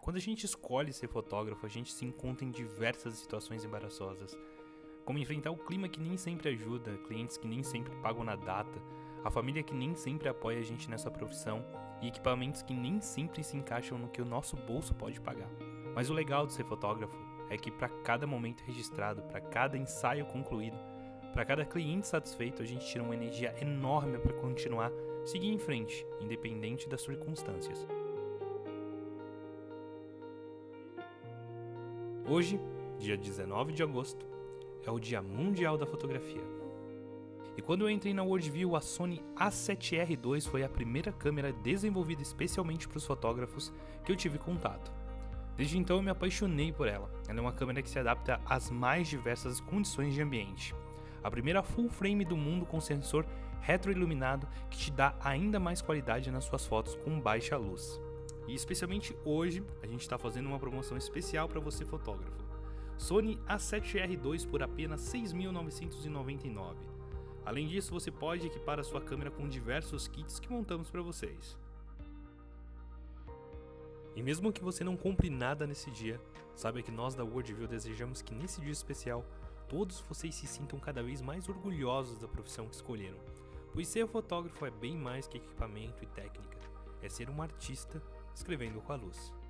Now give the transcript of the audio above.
Quando a gente escolhe ser fotógrafo, a gente se encontra em diversas situações embaraçosas, como enfrentar o clima que nem sempre ajuda, clientes que nem sempre pagam na data, a família que nem sempre apoia a gente nessa profissão e equipamentos que nem sempre se encaixam no que o nosso bolso pode pagar. Mas o legal de ser fotógrafo é que para cada momento registrado, para cada ensaio concluído, para cada cliente satisfeito, a gente tira uma energia enorme para continuar, seguir em frente, independente das circunstâncias. Hoje, dia 19 de agosto, é o Dia Mundial da Fotografia. E quando eu entrei na Worldview, a Sony A7R II foi a primeira câmera desenvolvida especialmente para os fotógrafos que eu tive contato. Desde então eu me apaixonei por ela. Ela é uma câmera que se adapta às mais diversas condições de ambiente. A primeira full frame do mundo com sensor retroiluminado que te dá ainda mais qualidade nas suas fotos com baixa luz. E especialmente hoje, a gente está fazendo uma promoção especial para você fotógrafo. Sony A7R II por apenas R$ 6.999. Além disso, você pode equipar a sua câmera com diversos kits que montamos para vocês. E mesmo que você não compre nada nesse dia, saiba que nós da Worldview desejamos que nesse dia especial, todos vocês se sintam cada vez mais orgulhosos da profissão que escolheram. Pois ser fotógrafo é bem mais que equipamento e técnica, é ser um artista escrevendo com a luz.